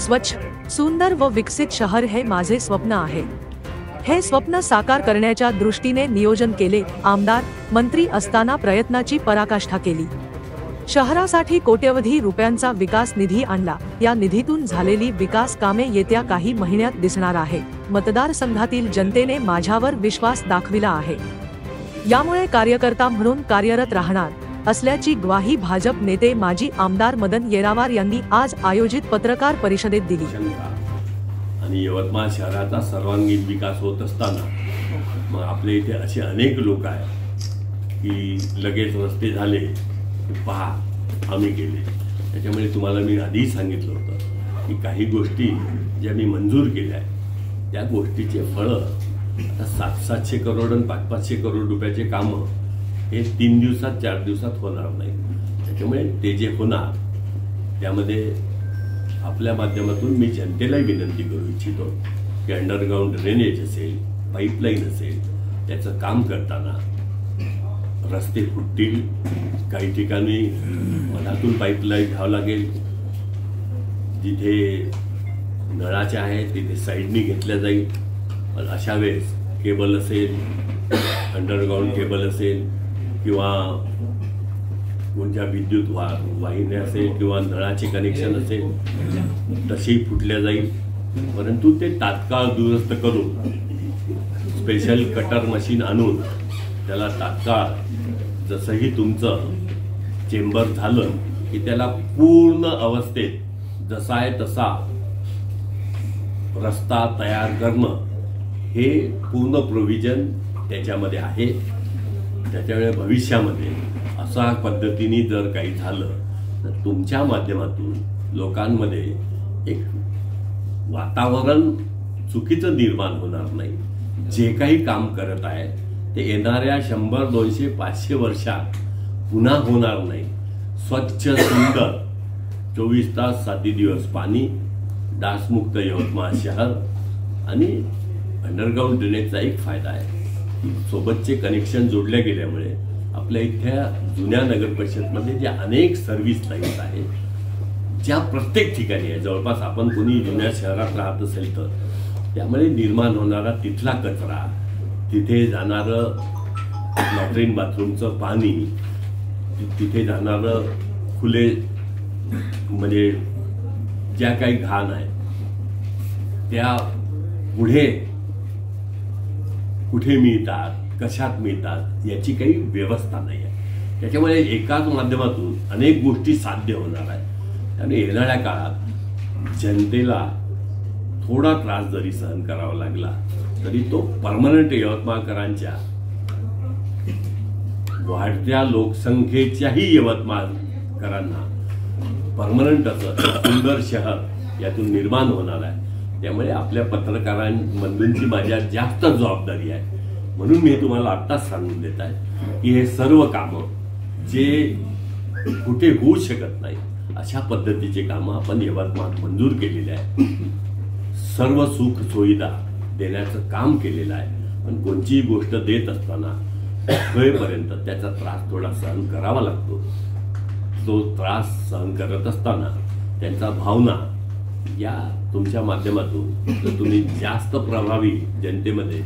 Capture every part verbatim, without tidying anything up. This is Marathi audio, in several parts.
स्वच्छ, सुंदर व विकसित शहर हे माझे स्वप्न आहे। हे स्वप्न साकार करण्याच्या दृष्टीने नियोजन केले, आमदार मंत्री असताना प्रयत्नाची पराकाष्ठा केली। शहरासाठी कोट्यवधी रुपयांचा विकास निधी आणला। या निधीतून झालेली विकास कामे येत्या काही महिन्यात दिसणार आहे। मतदारसंघातील जनतेने माझ्यावर विश्वास दाखविला आहे, यामुळे कार्यकर्ता म्हणून कार्यरत राहणार असल्याची ग्वाही भाजप नेते माजी आमदार मदन येरावार यांनी आज आयोजित पत्रकार परिषदेत दिली। आणि यवतमाळ शहराचा सर्वांगीण विकास होत असताना मग आपल्या इथे असे अनेक लोक आहेत की लगेच रस्ते झाले पहा आम्ही केले। त्याच्यामुळे तुम्हाला मी आधी सांगितलं होतं की काही गोष्टी ज्या मी मंजूर केल्या आहेत त्या गोष्टीचे फळं आता सात सातशे करोड आणि पाच पाचशे करोड रुपयाचे कामं हे तीन दिवसात चार दिवसात होणार नाही। त्याच्यामुळे ते जे होणार त्यामध्ये आपल्या माध्यमातून मी जनतेलाही विनंती करू इच्छितो की अंडरग्राऊंड ड्रेनेज असेल, पाईपलाईन असेल, त्याचं काम करताना रस्ते फुटतील, काही ठिकाणी मधातून पाईपलाईन घ्यावं लागेल, जिथे नळाच्या आहेत तिथे साईडनी घेतल्या जाईल। पण अशा वेळेस केबल असेल, अंडरग्राऊंड केबल असेल किंवा कोणत्या विद्युत वा वाहिन्या असेल किंवा नळाचे कनेक्शन असेल तसेही फुटल्या जाईल। परंतु ते तात्काळ दुरुस्त करून स्पेशल कटर मशीन आणून त्याला तात्काळ जसंही तुमचं चेंबर झालं की त्याला पूर्ण अवस्थेत जसा आहे तसा रस्ता तयार करणं हे पूर्ण प्रोव्हिजन त्याच्यामध्ये आहे। त्याच्यामुळे भविष्यामध्ये अशा पद्धतीने जर काही झालं तर तुमच्या माध्यमातून लोकांमध्ये एक वातावरण चुकीचं निर्माण होणार नाही। जे काही काम करत आहे ते येणाऱ्या शंभर दोनशे पाचशे वर्षात पुन्हा होणार नाही। स्वच्छ सुंदर चोवीस तास साती दिवस पाणी, डासमुक्त यवतमाळ शहर आणि अंडरग्राऊंड ड्रेनेजचा एक फायदा आहे, सोबतचे कनेक्शन जोडल्या गेल्यामुळे आपल्या इथल्या जुन्या नगर परिषदमध्ये ज्या अनेक सर्व्हिस लाईन्स आहेत ज्या प्रत्येक ठिकाणी आहे, जवळपास आपण कोणी जुन्या शहरात राहत असेल तर त्यामुळे निर्माण होणारा तिथला कचरा, तिथे जाणारं लॅट्रिन बाथरूमचं पाणी, तिथे जाणारं खुले म्हणजे ज्या काही घाण आहे त्या पुढे कुठे मिळतात, कशात मिळतात याची काही व्यवस्था नाही आहे। त्याच्यामुळे एकाच माध्यमातून अनेक गोष्टी साध्य होणार आहेत। आणि येणाऱ्या काळात जनतेला थोडा त्रास जरी सहन करावा लागला तरी तो परमनंट यवतमाळकरांच्या वाढत्या लोकसंख्येच्याही यवतमाळकरांना परमनंट असं सुंदर शहर यातून निर्माण होणार आहे। त्यामुळे आपल्या पत्रकारांमधूनची माझ्या जास्त जबाबदारी आहे। म्हणून मी तुम्हाला आत्ताच सांगून देत आहे की हे सर्व कामं जे कुठे होऊ शकत नाही अशा पद्धतीचे कामं आपण यवतमाळात मंजूर केलेले आहे। सर्व सुख सुविधा देण्याचं काम केलेलं आहे। पण कोणतीही गोष्ट देत असताना होईपर्यंत त्याचा त्रास थोडा सहन करावा लागतो। तो त्रास सहन करत असताना त्यांचा भावना या तुमच्या माध्यमातून जर तुम्ही जास्त प्रभावी जनतेमध्ये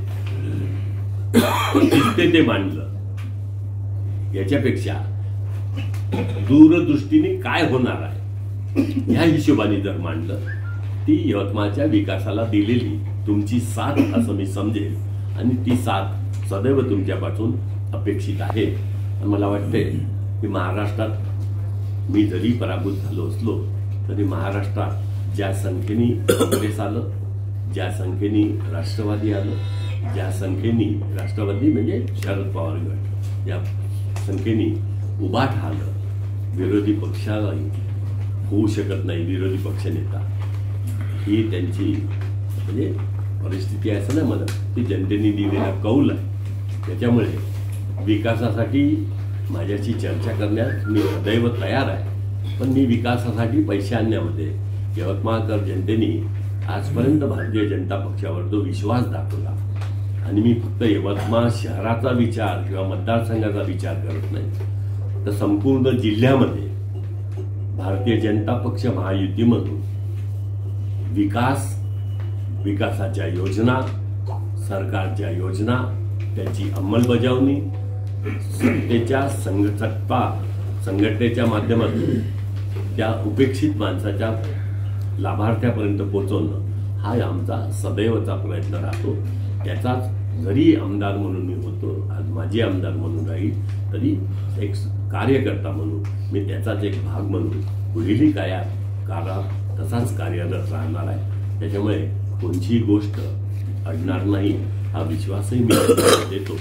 दिसते ते मांडलं, याच्यापेक्षा दूरदृष्टीने काय होणार आहे या हिशोबाने जर मांडलं, ती यवतमाळच्या विकासाला दिलेली तुमची साथ असं मी समजेल। आणि ती साथ सदैव तुमच्यापासून अपेक्षित आहे। मला वाटते की महाराष्ट्रात मी जरी पराभूत झालो असलो तरी महाराष्ट्रात ज्या संख्येने काँग्रेस आलं, ज्या संख्येने राष्ट्रवादी आलं, ज्या संख्येने राष्ट्रवादी म्हणजे शरद पवार गट या संख्येने उभाठ आलं, विरोधी पक्षालाही होऊ शकत नाही विरोधी पक्षनेता, ही त्यांची म्हणजे परिस्थिती आहे असं नाही म्हणत, ती जनतेने दिलेला कौल आहे। त्याच्यामुळे विकासासाठी माझ्याशी चर्चा करण्यास मी सदैव तयार आहे। पण मी विकासासाठी पैसे आणण्यामध्ये यवतमाळकर जनतेने आजपर्यंत भारतीय जनता पक्षावर जो विश्वास दाखवला आणि मी फक्त यवतमाळ शहराचा विचार किंवा मतदारसंघाचा विचार करत नाही तर संपूर्ण जिल्ह्यामध्ये भारतीय जनता पक्ष महायुतीमधून विकास, विकासाच्या योजना, सरकारच्या योजना, त्याची अंमलबजावणी, सत्तेच्या संघटना संघटनेच्या माध्यमातून त्या उपेक्षित माणसाच्या लाभार्थ्यापर्यंत पोहोचवणं हा आमचा सदैवचा प्रयत्न राहतो. त्याचाच जरी आमदार म्हणून मी होतो, आज माझी आमदार म्हणून राहील, तरी एक कार्यकर्ता म्हणून मी त्याचाच एक भाग म्हणून पुढील काया काळात तसाच कार्यरत राहणार आहे. त्याच्यामुळे कोणतीही गोष्ट अडणार नाही हा विश्वासही मी देतो.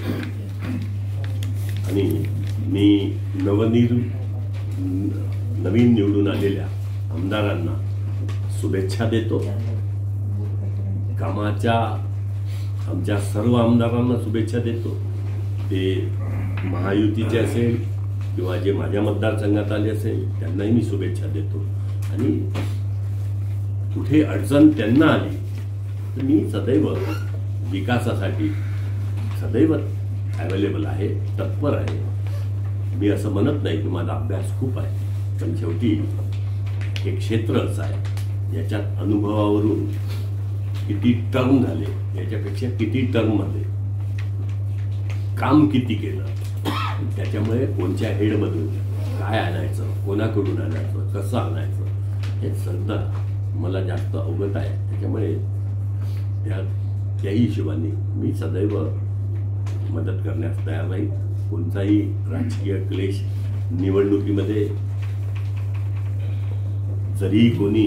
आणि मी नवनिर् नवीन निवडून आलेल्या आमदारांना शुभेच्छा देतो. कामाच्या आमच्या सर्व आमदारांना शुभेच्छा देतो. ते महायुतीचे असेल किंवा जे माझ्या मतदारसंघात आले असेल त्यांनाही मी शुभेच्छा देतो. आणि कुठे अडचण त्यांना आली तर मी सदैव विकासासाठी सदैव अवेलेबल आहे, तत्पर आहे. मी असं म्हणत नाही की माझा अभ्यास खूप आहे, पण शेवटी हे क्षेत्र असं आहे याच्यात अनुभवावरून किती टर्म झाले याच्यापेक्षा किती टर्ममध्ये काम किती केलं, त्याच्यामुळे कोणत्या हेडमधून काय आणायचं, कोणाकडून आणायचं, कसं आणायचं हे सुद्धा मला जास्त अवगत आहे. त्याच्यामुळे त्या त्याही हिशोबाने मी सदैव मदत करण्यास तयार राहील. कोणताही राजकीय क्लेश निवडणुकीमध्ये जरी कोणी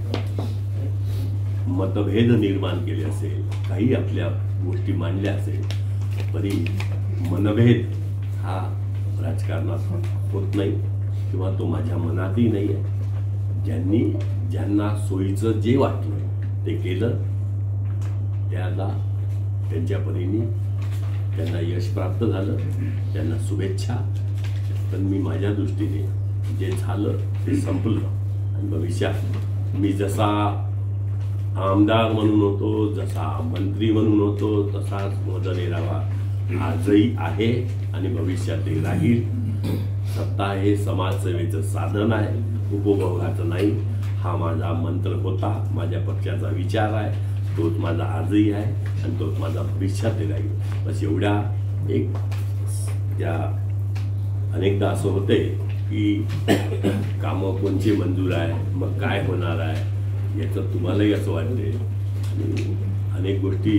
मतभेद निर्माण केले असेल, काही आपल्या गोष्टी मांडल्या असेल, तरी मनभेद हा राजकारणात होत नाही किंवा तो माझ्या मनातही नाही आहे. ज्यांनी ज्यांना सोयीचं जे वाटलं ते केलं, त्याला त्यांच्या परीने त्यांना यश प्राप्त झालं, त्यांना शुभेच्छा. पण मी माझ्या दृष्टीने जे झालं ते संपलं. आणि भविष्यात मी जसा आमदार म्हणून होतो, जसा मंत्री म्हणून होतो, तसाच मदनेरावा आजही आहे आणि भविष्यातही राहील. सत्ता हे समाजसेवेचं साधन आहे, उपभोगाचं नाही. हा माझा मंत्र होता, माझ्या पक्षाचा विचार आहे, तोच माझा आजही आहे आणि तोच माझा भविष्यातही राहील. बस एवढ्या एक त्या अनेकदा असं होते की कामं कोणची मंजूर आहे, मग काय होणार आहे याचं तुम्हालाही असं वाटते. आणि अनेक गोष्टी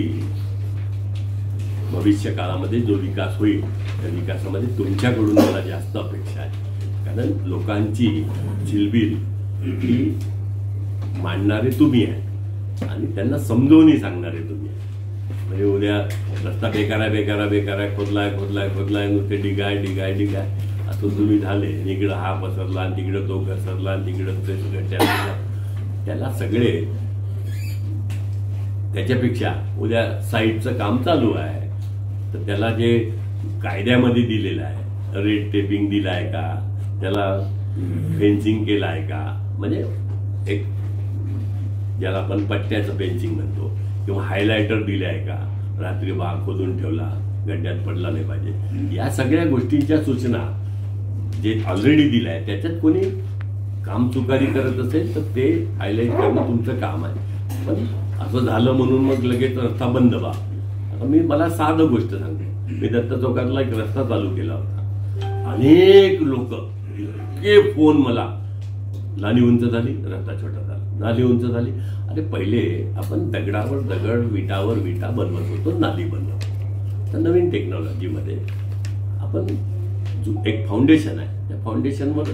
भविष्य काळामध्ये जो विकास होईल त्या विकासामध्ये तुमच्याकडून मला जास्त अपेक्षा आहे. कारण लोकांची झिलबिल ही मांडणारे तुम्ही आहे आणि त्यांना समजवूनही सांगणारे तुम्ही आहे. म्हणजे उद्या रस्ता बेकार आहे बेकार आहे बेकार आहे खोदलाय खोदलाय खोदलाय नुसते डिगाय डिगाय डिगाय असं तुम्ही झाले. इकडं हा पसरला आणि तिकडं तो घसरला आणि तिकडं ते सगळं त्याला सगळे त्याच्यापेक्षा उद्या साईडचं काम चालू आहे तर त्याला जे कायद्यामध्ये दिलेलं आहे, रेड टेपिंग दिलं आहे का, त्याला फेन्सिंग केलं आहे का, म्हणजे एक ज्याला आपण पट्ट्याचं फेन्सिंग म्हणतो, किंवा हायलायटर दिले आहे का, रात्री भाग खोदून ठेवला गड्ड्यात पडला नाही पाहिजे, या सगळ्या गोष्टींच्या सूचना जे ऑलरेडी दिल्या आहे त्याच्यात कोणी काम चुकारी करत असेल तर ते हायलाईट करणं तुमचं काम आहे. पण असं झालं म्हणून मग लगेच रस्ता बंद व्हा. आता मी मला साधं गोष्ट सांगते. मी दत्त चौकातला एक रस्ता चालू केला होता. अनेक लोक इतके फोन मला, नाली उंच झाली, रस्ता छोटा झाला, नाली उंच झाली. अरे पहिले आपण दगडावर दगड, विटावर विटा बनवत होतो, नाली बनवतो. तर नवीन टेक्नॉलॉजीमध्ये आपण एक फाउंडेशन आहे, त्या फाउंडेशनवर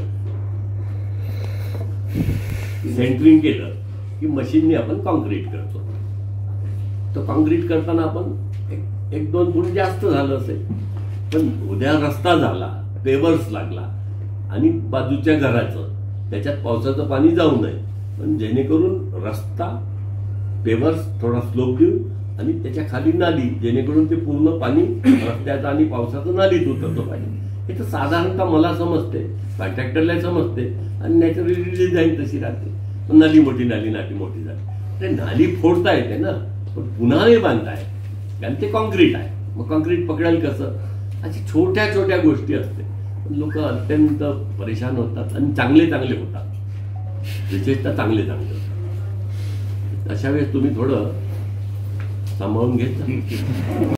सेंटरिंग केलं की मशीनने आपण कॉन्क्रीट करतो. तर कॉन्क्रीट करताना आपण एक, एक दोन फूट जास्त झालं असेल, पण उद्या रस्ता झाला, पेवर्स लागला आणि बाजूच्या घराचं त्याच्यात पावसाचं पाणी जाऊ नये, पण जेणेकरून रस्ता पेवर्स थोडा स्लोप देऊन आणि त्याच्या खाली नाली, जेणेकरून ते पूर्ण पाणी रस्त्याचं आणि पावसाचं नालीत उतरतं पाहिजे. हे तर साधारणतः मला समजते, कॉन्ट्रॅक्टरला समजते आणि नॅचरली डिझाईन तशी राहते. पण नाली मोठी नाली नाली मोठी झाली ते नाली फोडता येते ना, पण पुन्हा नाही बांधताय कारण ते कॉन्क्रीट आहे. मग कॉन्क्रीट पकडेल कसं, अशी छोट्या छोट्या गोष्टी असते. लोक अत्यंत परेशान होतात आणि चांगले चांगले होतात, विशेषतः चांगले चांगले होतात. तशा वेळेस तुम्ही थोडं सांभाळून घेत जा.